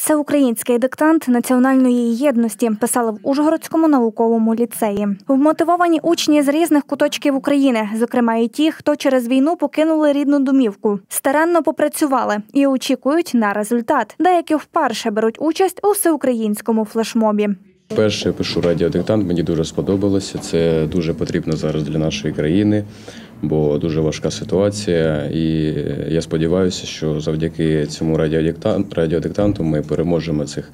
Всеукраїнський диктант національної єдності писали в Ужгородському науковому ліцеї. Вмотивовані учні з різних куточків України, зокрема і ті, хто через війну покинули рідну домівку, старанно попрацювали і очікують на результат. Деякі вперше беруть участь у всеукраїнському флешмобі. Перше пишу радіодиктант, мені дуже сподобалося. Це дуже потрібно зараз для нашої країни, бо дуже важка ситуація. І я сподіваюся, що завдяки цьому радіодиктанту ми переможемо цих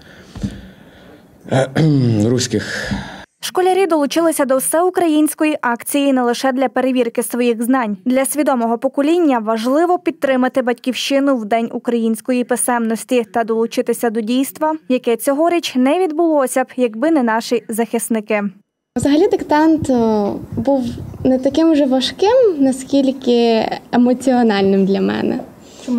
руських. Школярі долучилися до всеукраїнської акції не лише для перевірки своїх знань. Для свідомого покоління важливо підтримати батьківщину в День української писемності та долучитися до дійства, яке цьогоріч не відбулося б, якби не наші захисники. Взагалі диктант був не таким вже важким, наскільки емоціональним для мене. Чому?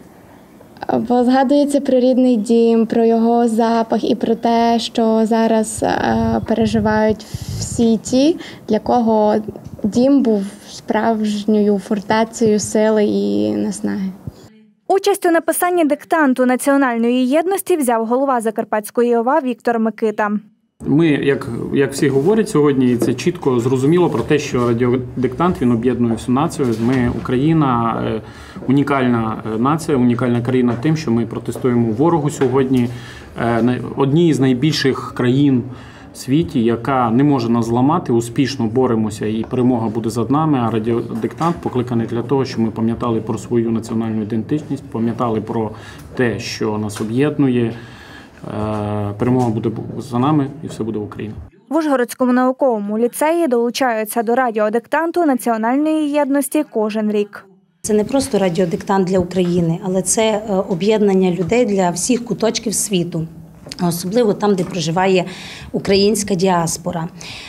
Бо згадується про рідний дім, про його запах і про те, що зараз переживають всі ті, для кого дім був справжньою фортецею сили і наснаги. Участь у написанні диктанту національної єдності взяв голова Закарпатської ОВА Віктор Микита. Ми, як всі говорять сьогодні, це чітко зрозуміло про те, що радіодиктант, він об'єднує всю націю. Ми, Україна, унікальна нація, унікальна країна тим, що ми протистоїмо ворогу сьогодні, одній з найбільших країн в світі, яка не може нас зламати, успішно боремося і перемога буде за нами, а радіодиктант покликаний для того, щоб ми пам'ятали про свою національну ідентичність, пам'ятали про те, що нас об'єднує. Перемога буде за нами і все буде в Україні. В Ужгородському науковому ліцеї долучаються до радіодиктанту національної єдності кожен рік. Це не просто радіодиктант для України, але це об'єднання людей для всіх куточків світу. Особливо там, де проживає українська діаспора.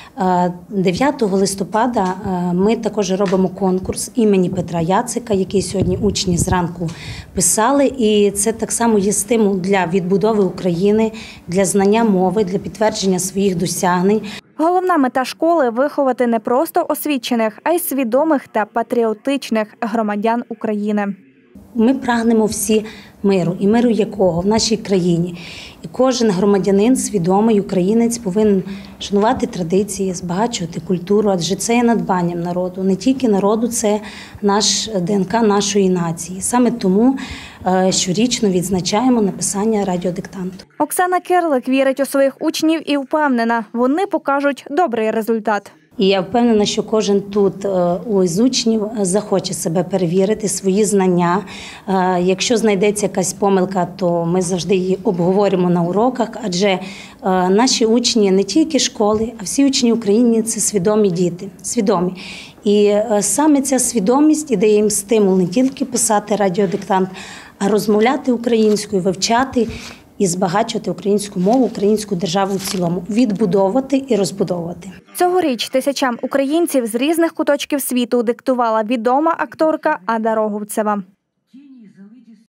9 листопада ми також робимо конкурс імені Петра Яцика, який сьогодні учні зранку писали. І це так само є стимул для відбудови України, для знання мови, для підтвердження своїх досягнень. Головна мета школи – виховати не просто освічених, а й свідомих та патріотичних громадян України. Ми прагнемо всі миру, і миру якого в нашій країні. І кожен громадянин, свідомий українець, повинен шанувати традиції, збагачувати культуру, адже це є надбанням народу. Не тільки народу, це наш ДНК нашої нації. Саме тому щорічно відзначаємо написання радіодиктанту. Оксана Кирлик вірить у своїх учнів і впевнена, вони покажуть добрий результат. І я впевнена, що кожен тут з учнів захоче себе перевірити, свої знання. Якщо знайдеться якась помилка, то ми завжди її обговоримо на уроках, адже наші учні не тільки школи, а всі учні України – це свідомі діти, свідомі. І саме ця свідомість і дає їм стимул не тільки писати радіодиктант, а розмовляти українською, вивчати і збагачувати українську мову, українську державу в цілому, відбудовувати і розбудовувати. Цьогоріч тисячам українців з різних куточків світу диктувала відома акторка Ада Роговцева.